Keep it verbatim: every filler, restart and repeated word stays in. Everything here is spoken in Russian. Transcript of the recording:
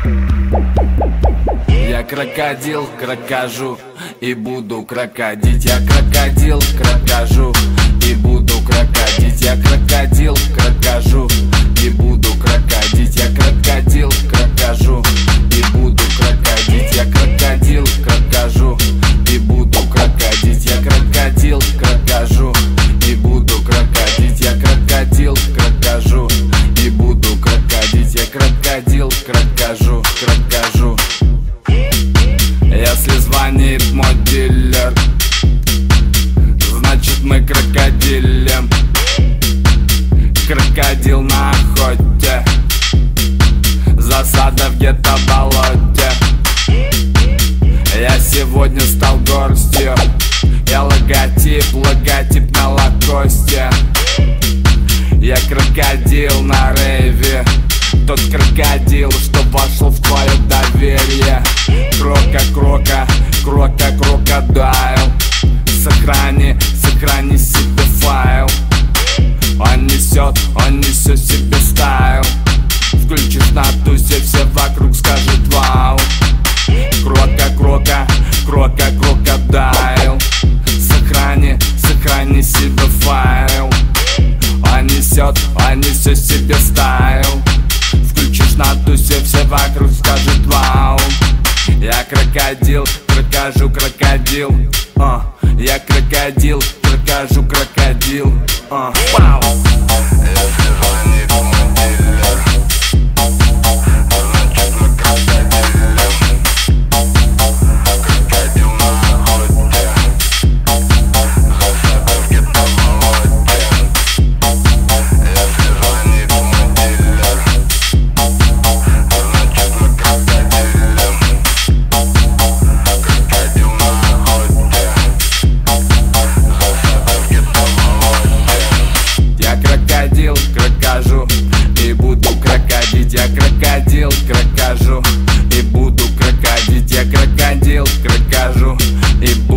Я крокодил, крокожу и буду крокодить. Я крокодил, крокожу и буду крокодить. Я крокодил, крокожу и буду крокодить. Я крокодил, крокожу и буду крокодить. Я крокодил, крокожу и буду крокодить. Я крокодил, крокожу и буду крокодить. Я крокодил, крокожу и буду крокодить. Я крокодил, крокожу, крокожу. Если звонит мой дилер, значит мы крокодилем. Крокодил на охоте, засада в гетто-болоте. Я сегодня стал горстью, я логотип, логотип на лакосте. Я крокодил на рейве, тот крокодил, что вошел в твое доверие. Крока, крока, крока, крокодайл. Сохрани, сохрани себе файл. Он несет, он несет себе стайл. Включишь на тусе, все вокруг скажут вау. Крока, крока, крока, крокодайл. Сохрани, сохрани себе файл. Он несет, он несет себе стайл. Включишь на тусе, все вокруг скажут вау. Я крокодил, крокожу крокодил. uh. Я крокодил, крокожу крокодил. uh. Вау. Если звонит мой дилер, значит мы крокодилем. Крокодил на охоте, засада в гетто-болоте. Если звонит мой дилер, значит мы крокодилем. Крокодил на охоте, засада в гетто-болоте. Я крокодил, крокожу и буду крокодить. Я крокодил, крокожу и буду крокодить. Я крокодил, крокожу и буду